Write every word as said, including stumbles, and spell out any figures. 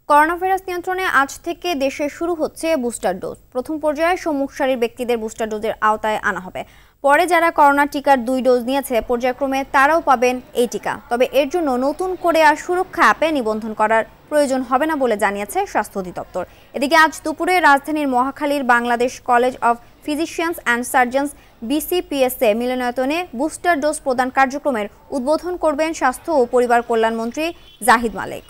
Corona virus নিয়ন্ত্রণে আজ থেকে দেশে শুরু হচ্ছে বুস্টার ডোজ। প্রথম পর্যায়ে সম্মুখ সারির ব্যক্তিদের বুস্টার ডোজের আওতায় আনা হবে। পরে যারা করোনা টিকার দুই ডোজ নিয়েছে পর্যায়ক্রমে তারাও পাবেন এই টিকা। তবে এর জন্য নতুন করে আর সুরক্ষা অ্যাপে নিবন্ধন করার প্রয়োজন হবে না বলে জানিয়েছে স্বাস্থ্য অধিদপ্তর। এদিকে আজ দুপুরে রাজধানীর মহাখালীর Bangladesh college of physicians and surgeons বিসিপিএসএ মিলনায়তনে বুস্টার ডোজ প্রদান কার্যক্রমের উদ্বোধন করবেন স্বাস্থ্য ও পরিবার কল্যাণ মন্ত্রী জাহিদ মালেক।